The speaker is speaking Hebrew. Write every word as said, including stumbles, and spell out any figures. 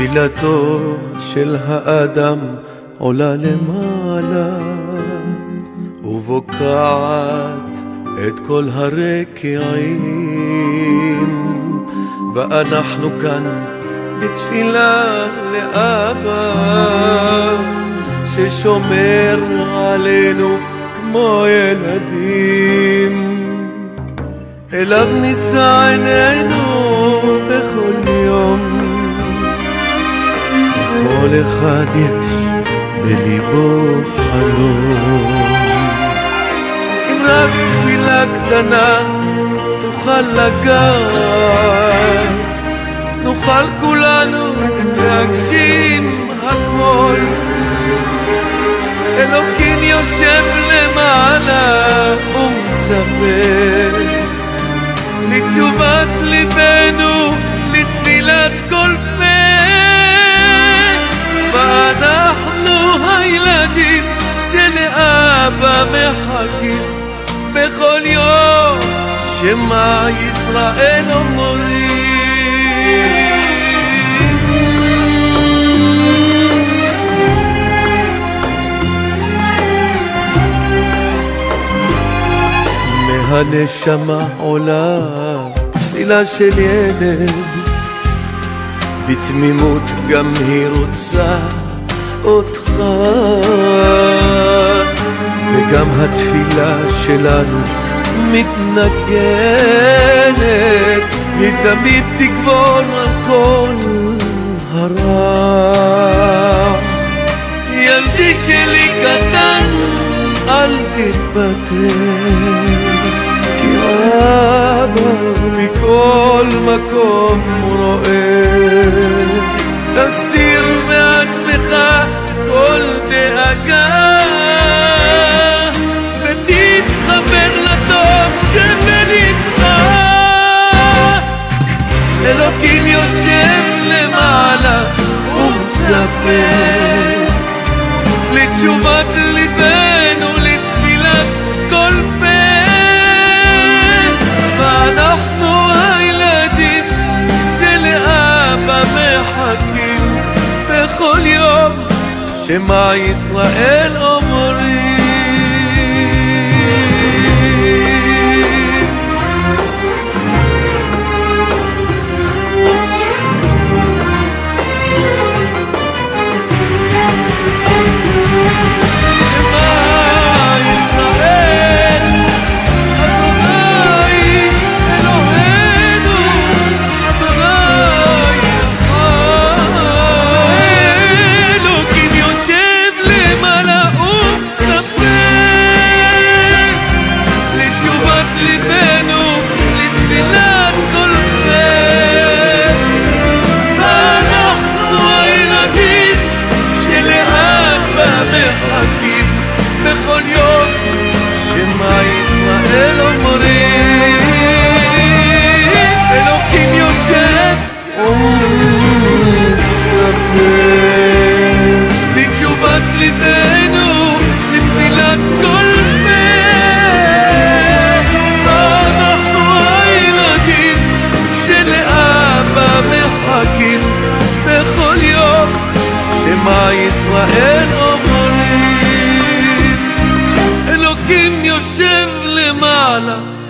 תפילתו של האדם עולה למעלה ובוקעת את כל הרקיעים, ואנחנו כאן בתפילה לאבא ששומר עלינו כמו ילדים. אליו נישא עינינו בכל יום, כל אחד יש בליבו חלום. אם רק תפילה קטנה תוכל לגעת, נוכל כולנו להגשים הכל. אלוקים יושב למעלה ומצפה לתשובת ליבנו, לתפילת כל פה, ואנחנו הילדים שלאבא מחכים בכל יום שמע ישראל אומרים. מהנשמה עולה תפילה של ילד, בתמימות גם היא רוצה אותך, וגם התפילה שלנו מתנגנת, היא תמיד תגבור על כל הרע. ילדי שלי קטן אל תתפטר, כי אבא מכל מקום רואה. תסיר מעצמך כל דאגה ותתחבר לטוב שבלבך. אלוקים יושב למעלה ומצפה לתשובת ליבנו, לתפילת כל פה, ואנחנו הילדים שלאבא מחכים בכל יום שמע ישראל אומרים. שמע ישראל אומרים. אלוקים יושב למעלה